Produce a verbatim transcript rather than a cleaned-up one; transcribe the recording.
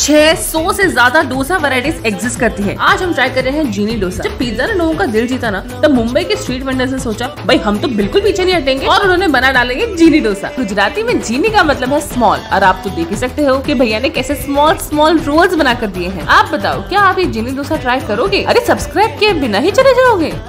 छह सौ से ज्यादा डोसा वैरायटीज एग्जिस्ट करती है। आज हम ट्राई कर रहे हैं जीनी डोसा। जब पिज्जा ने लोगों का दिल जीता ना, तब मुंबई के स्ट्रीट वेंडर्स ने सोचा भाई हम तो बिल्कुल पीछे नहीं हटेंगे और उन्होंने बना डालेंगे जीनी डोसा। गुजराती में जीनी का मतलब है स्मॉल, और आप तो देख ही सकते हो कि भैया ने कैसे स्मॉल स्मॉल रोल्स बनाकर दिए हैं। आप बताओ क्या आप ये जीनी डोसा ट्राई करोगे? अरे सब्सक्राइब किए बिना ही चले जाओगे?